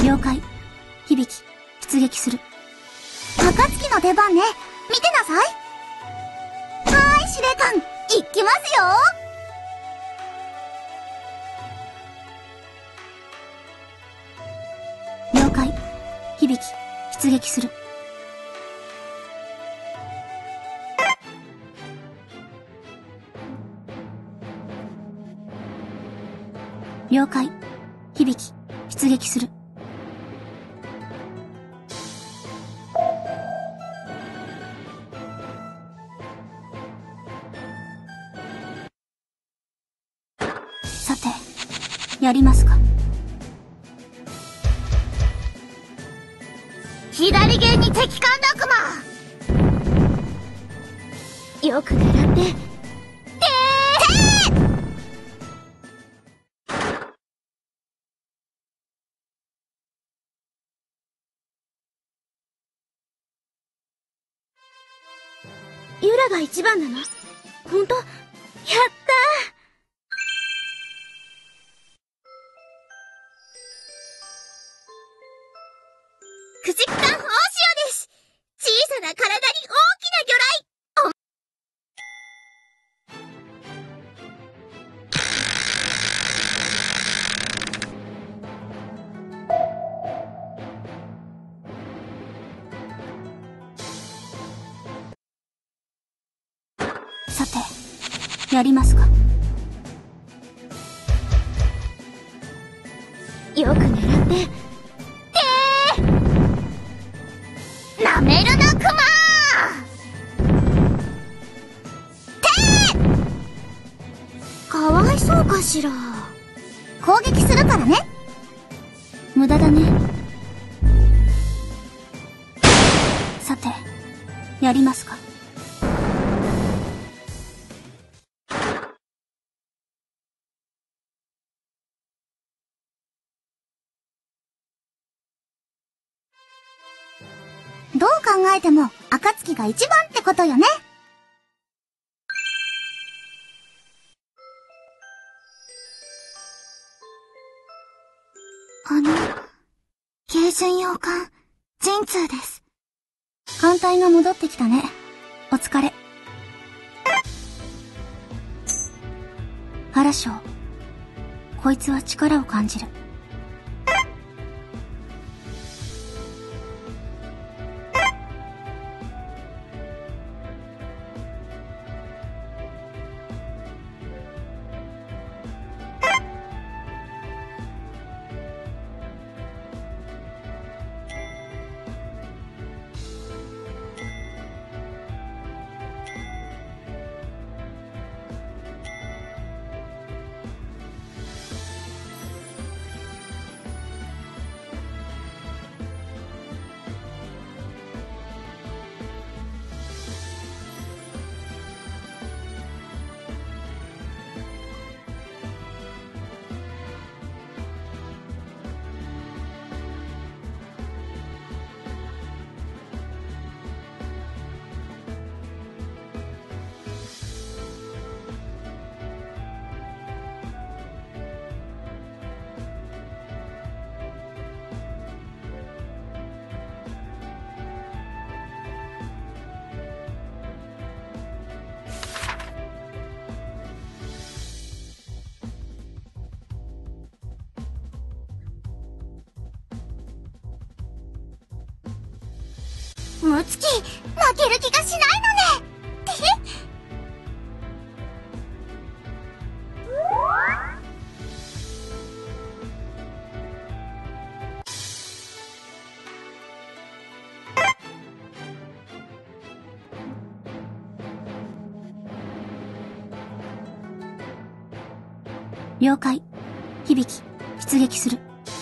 了解。響き、出撃する。暁の出番ね。見てなさい。はーい、司令官。行きますよ。了解。響き、出撃する。了解。響き、出撃する。さて、やりますか。 左舷に敵艦落馬。よく狙って。ユラが一番なの？ほんと？やったー！駆逐艦大潮です！小さな体に大きな魚雷！ さて、やりますか。 よく狙って。なめるなクマー！かわいそうかしら。 攻撃するからね。無駄だね。さて、やりますか。どう考えても暁が一番ってことよね。軽巡洋艦神通です。艦隊が戻ってきたね。お疲れ。原将、こいつは力を感じる。 ムツキ、負ける気がしないのね。 了解。響き、出撃する。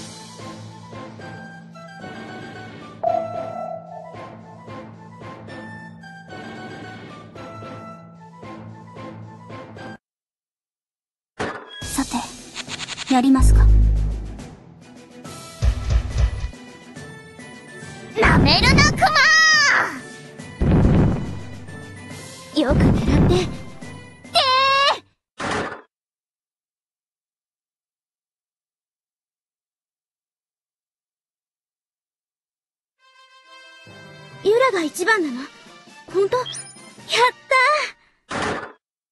さて、やりますか。 なめるなクマー！よく狙って。 ユラが一番なの？ほんと？やったー！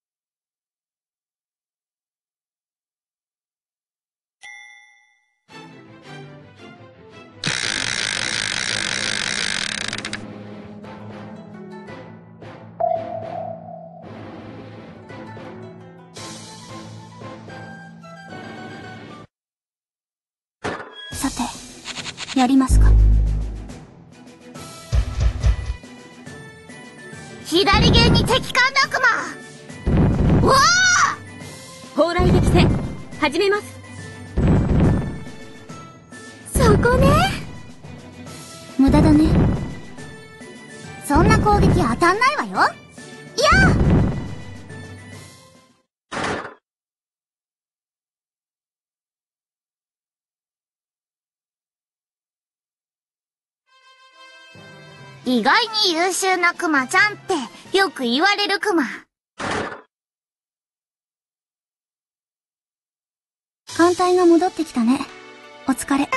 さて、やりますか。 左舷に敵艦落馬！わあ！ 砲雷撃戦、始めます。 そこね。 無駄だね。そんな攻撃当たんないわよ。いや意外に優秀なクマちゃんってよく言われるクマ。 艦隊が戻ってきたね。お疲れ。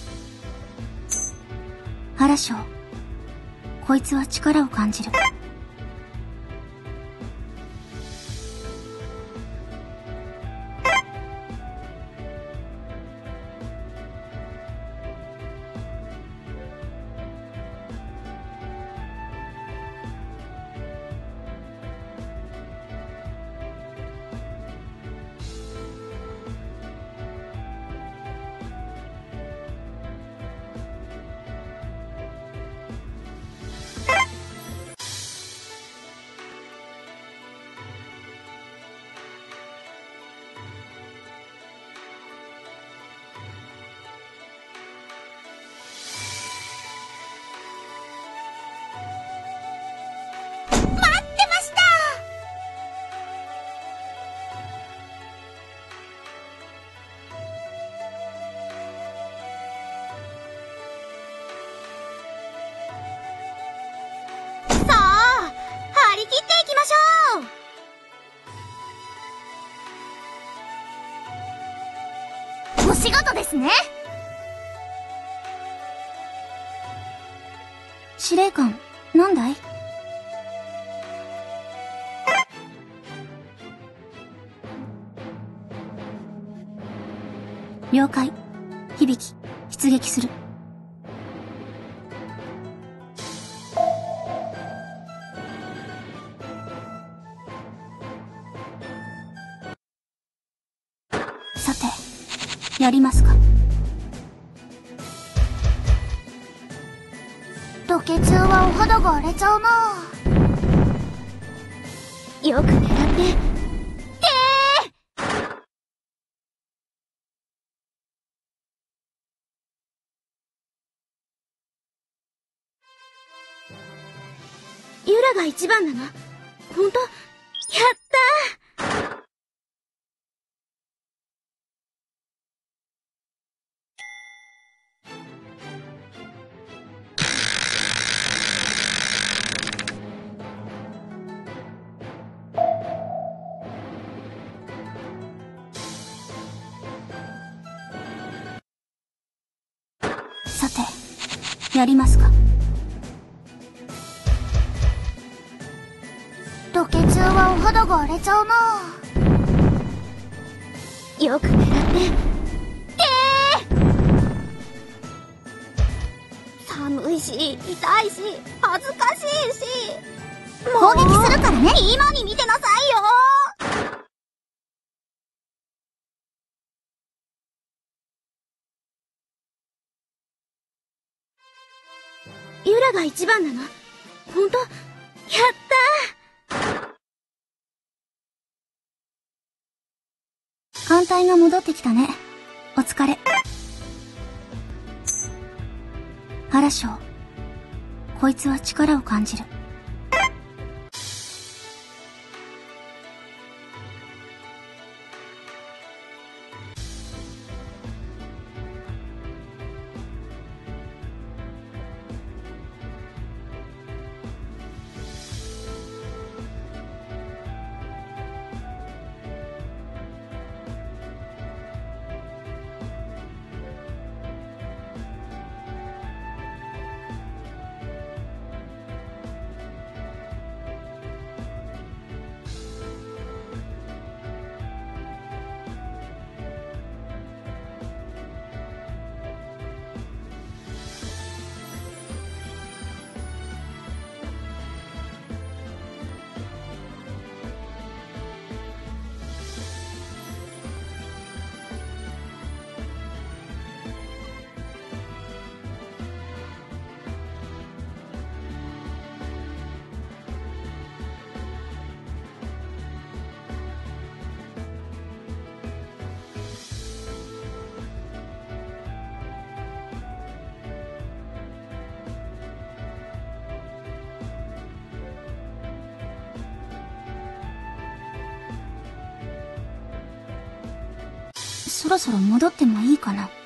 原将、こいつは力を感じる。 張り切っていきましょう！お仕事ですね。 司令官、なんだい？了解。響、出撃する。さて、やりますか。 ロケ中はお肌が荒れちゃうな。よく狙って。ユラが一番なの？ほんと？やったー！ さて、やりますか。 ロケ中はお肌が荒れちゃうな。よく狙って。寒いし、痛いし、恥ずかしいし。 攻撃するからね。 今に見てなさいよ。ユラが一番なの？ほんと？やったー！ 艦隊が戻ってきたね。お疲れ。原将、こいつは力を感じる。 そろそろ戻ってもいいかな。